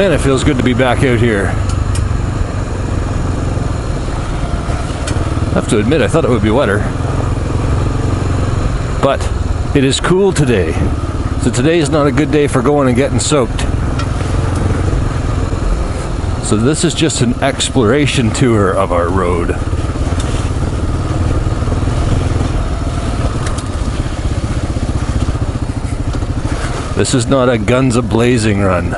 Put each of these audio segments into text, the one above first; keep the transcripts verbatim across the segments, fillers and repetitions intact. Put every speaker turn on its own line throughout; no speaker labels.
Man, it feels good to be back out here. I have to admit, I thought it would be wetter. But it is cool today. So today is not a good day for going and getting soaked. So this is just an exploration tour of our road. This is not a guns a-blazing run.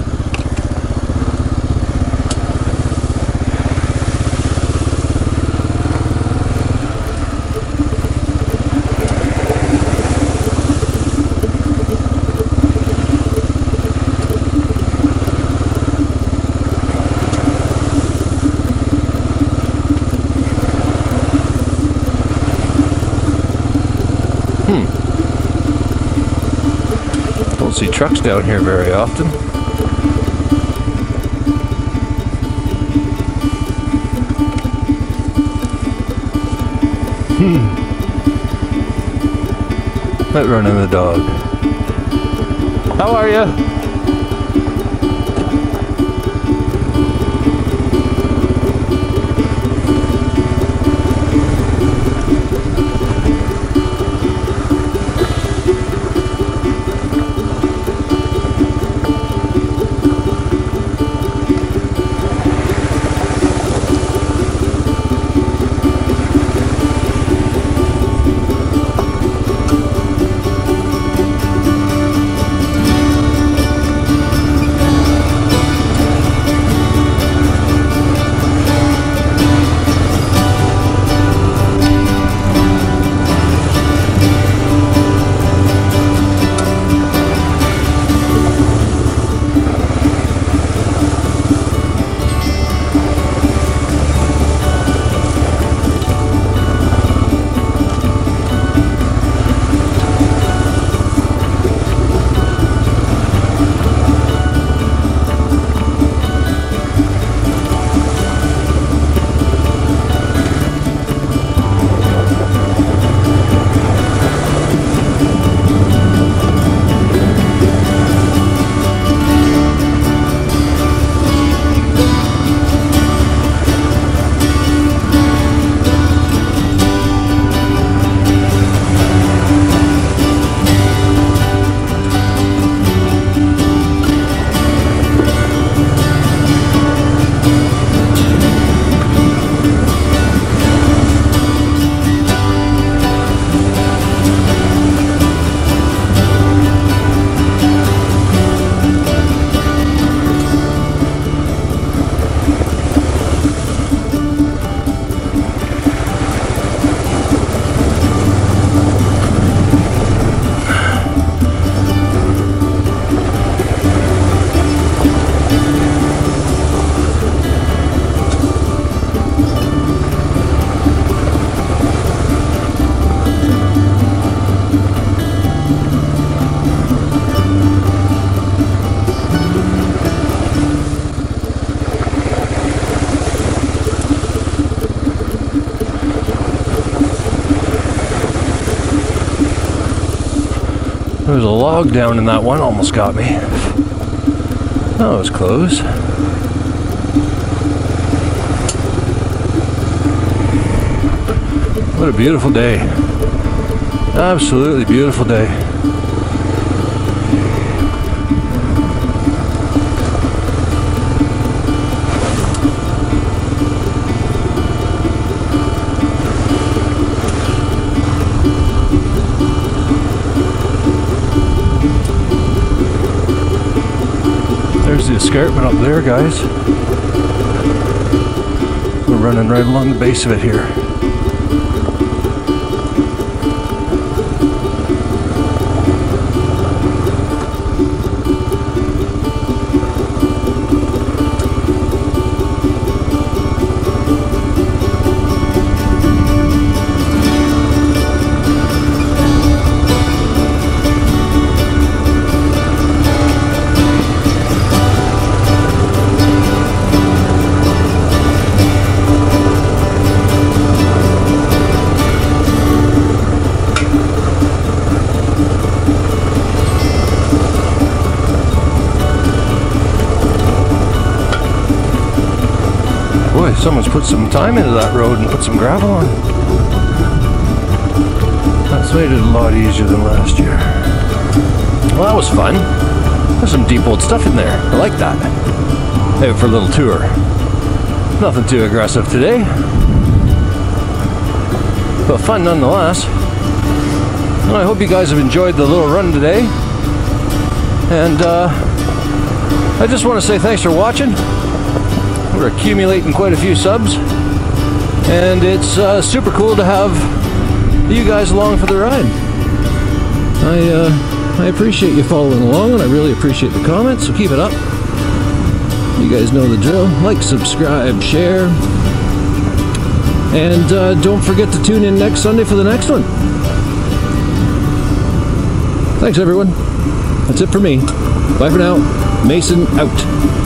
Don't see trucks down here very often. Hmm. Might run in the dog. How are you? There was a log down in that one, almost got me. That was close. What a beautiful day. Absolutely beautiful day. There's the escarpment up there, guys. We're running right along the base of it here. Boy, someone's put some time into that road and put some gravel on it. That's made it a lot easier than last year. Well, that was fun. There's some deep old stuff in there. I like that. Out for a little tour. Nothing too aggressive today, but fun nonetheless. And I hope you guys have enjoyed the little run today. And uh, I just want to say thanks for watching. We're accumulating quite a few subs, and it's uh, super cool to have you guys along for the ride. I uh, I appreciate you following along, and I really appreciate the comments, so keep it up. You guys know the drill. Like, subscribe, share, and uh, don't forget to tune in next Sunday for the next one. Thanks, everyone. That's it for me. Bye for now. Mason out.